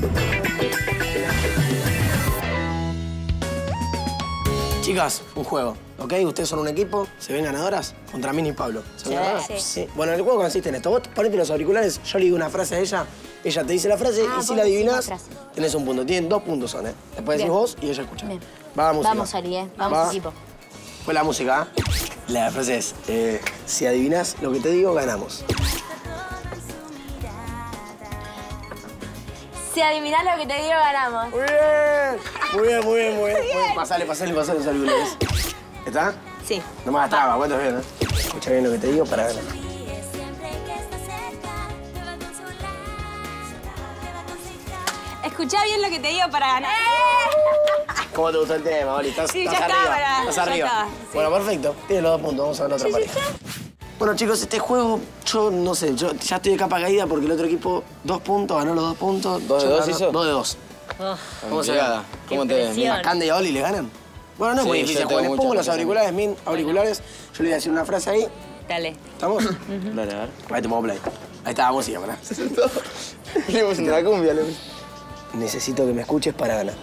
Chicas, un juego, ¿ok? Ustedes son un equipo, se ven ganadoras contra Mini y Pablo. ¿Se ven ganadoras? Sí. Bueno, el juego consiste en esto. Vos ponete los auriculares, yo le digo una frase a ella te dice la frase y si la adivinás, tenés un punto. Tienen 2 puntos son, ¿eh? Después decís vos y ella escucha. Bien. Va la música. Vamos, Ari, ¿eh? Vamos, equipo. Fue la música, ¿eh? La frase es, si adivinás lo que te digo, ganamos. Si adivinás lo que te digo, ganamos. Muy bien, muy bien, muy bien, muy bien. Pasale los auriculares. ¿Está? Sí. No me hagas traba, vos bien, ¿eh? Escucha bien lo que te digo para ganar. Escuchá bien lo que te digo para ganar. ¿Cómo te gustó el tema, Oli? Estás Sí, ya arriba. estaba, Estás ya arriba. estaba, sí. Bueno, perfecto. Tienes los 2 puntos. Vamos a ver la otra pareja. Bueno, chicos, este juego, yo no sé, yo ya estoy de capa caída porque el otro equipo 2 puntos, ganó los 2 puntos. ¿2 de 2 hizo? 2 de 2. ¿Cómo se gana? ¿Cómo te...? ¿A Cande y a Oli le ganan? Bueno, no es muy Sí, difícil. yo tengo Les mucha pongo los confianza. auriculares, yo le voy a decir una frase ahí. Dale. ¿Estamos? Dale, a ver. Ahí te pongo play. Ahí está la música, ¿verdad? Le puse una cumbia, le puse. Necesito que me escuches para ganar.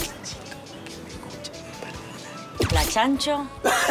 La chancho.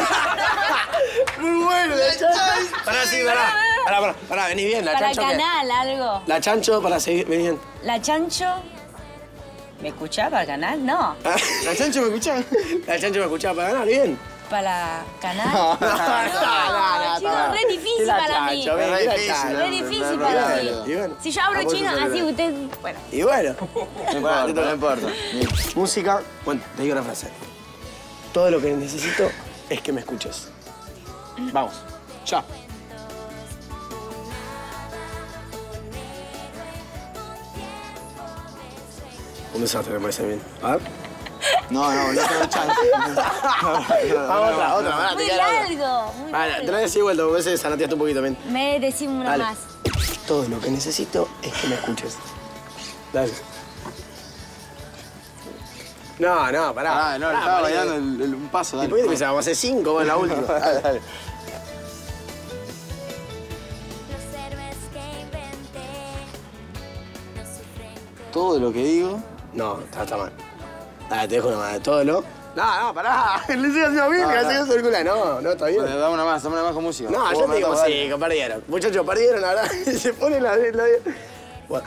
Muy bueno, la chancho. Pará, vení bien, la Para chancho. el canal, algo. La chancho para seguir, vení bien. La chancho. ¿Me escuchás para el canal? No. ¿La chancho me escuchaba? La chancho me escuchaba para ganar, bien. ¿Para canal? No, Chicos, re difícil para mí. Re difícil para mí. Y bueno. Si yo hablo chino, así usted... Bueno. Y bueno. No importa. Música, bueno, te digo una frase. Todo lo que necesito es que me escuches. Vamos, ya. Un desastre, me parece bien. A ver. No tengo chance. Vamos, otra. Muy largo. Muy Vale, te largo. lo voy a decir vuelta, porque a veces zanateaste un poquito bien. Me decimos una Dale. más. Todo lo que necesito es que me escuches. Dale. No, pará. No, estaba bailando un paso, ¿Y dale. por qué te pensás? Vamos a hacer 5, bueno, la última. Dale. Todo lo que digo... No, está mal. Dale, te dejo una más. Todo lo... No, pará. Le estoy haciendo bien, que hace eso circular. No, está bien. Bueno, dame una más con música. No, yo te digo, sí, que perdieron. Muchachos, perdieron, la verdad. Se pone la... Bueno.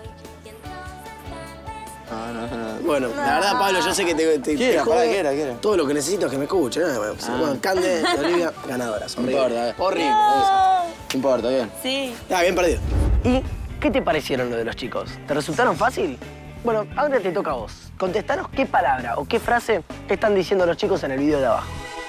No. Bueno, la verdad, Pablo, yo sé que te ¿Qué era? jode. Pará, ¿qué era? Todo lo que necesito es que me escuchen. Bueno, Cande y Olivia, ganadoras. No importa. Horrible. No importa, bien. Sí. Bien perdido. ¿Y qué te parecieron lo de los chicos? ¿Te resultaron fácil? Bueno, ahora te toca a vos. Contestanos qué palabra o qué frase están diciendo los chicos en el video de abajo.